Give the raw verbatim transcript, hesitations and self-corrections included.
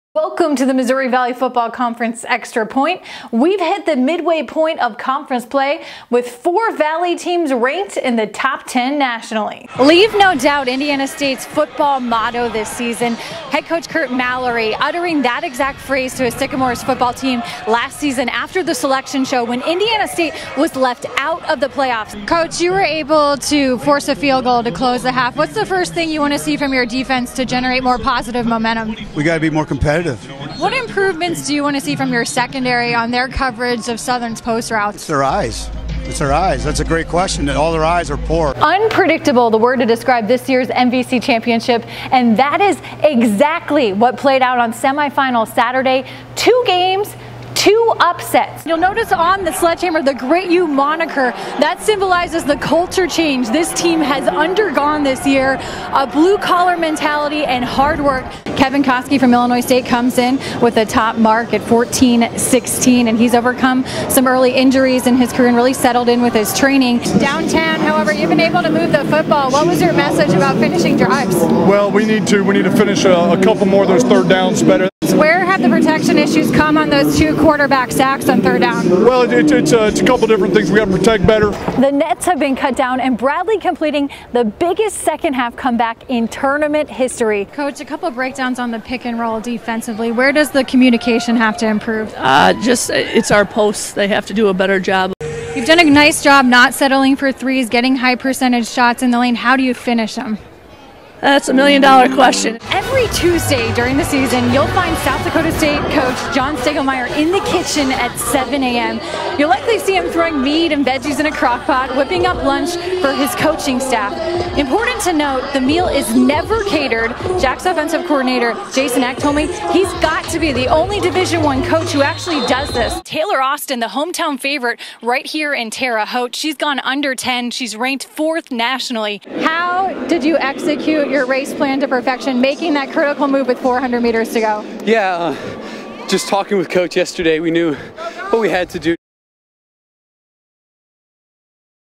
Welcome to the Missouri Valley Football Conference Extra Point. We've hit the midway point of conference play with four Valley teams ranked in the top ten nationally. Leave no doubt Indiana State's football motto this season. Head coach Curt Mallory uttering that exact phrase to his Sycamores football team last season after the selection show when Indiana State was left out of the playoffs. Coach, you were able to force a field goal to close the half. What's the first thing you want to see from your defense to generate more positive momentum? We got to be more competitive. What improvements do you want to see from your secondary on their coverage of Southern's post routes? It's their eyes. It's their eyes. That's a great question. All their eyes are poor. Unpredictable, the word to describe this year's M V C championship, and that is exactly what played out on semifinal Saturday. Two games, two upsets. You'll notice on the Sledgehammer the Great U moniker. That symbolizes the culture change this team has undergone this year. A blue-collar mentality and hard work. Kevin Koski from Illinois State comes in with a top mark at fourteen sixteen, and he's overcome some early injuries in his career and really settled in with his training. Downtown, however, you've been able to move the football. What was your message about finishing drives? Well, we need to we need to finish a, a couple more of those third downs better. Where have the protection issues come on those two quarterback sacks on third down? Well, it, it, it's, uh, it's a couple different things. We got to protect better. The nets have been cut down, and Bradley completing the biggest second half comeback in tournament history. Coach, a couple breakdowns on the pick and roll defensively. Where does the communication have to improve? Uh, just it's our posts. They have to do a better job. You've done a nice job not settling for threes, getting high percentage shots in the lane. How do you finish them? That's a million dollar question. Every Tuesday during the season, you'll find South Dakota State coach John Stegelmeyer in the kitchen at seven A M You'll likely see him throwing meat and veggies in a crock pot, whipping up lunch for his coaching staff. Important to note, the meal is never catered. Jack's offensive coordinator, Jason Eck, told me he's got to be the only Division One coach who actually does this. Taylor Austin, the hometown favorite right here in Terre Haute. She's gone under ten. She's ranked fourth nationally. How did you execute your race plan to perfection, making that critical move with four hundred meters to go? Yeah, uh, just talking with Coach yesterday, we knew what we had to do.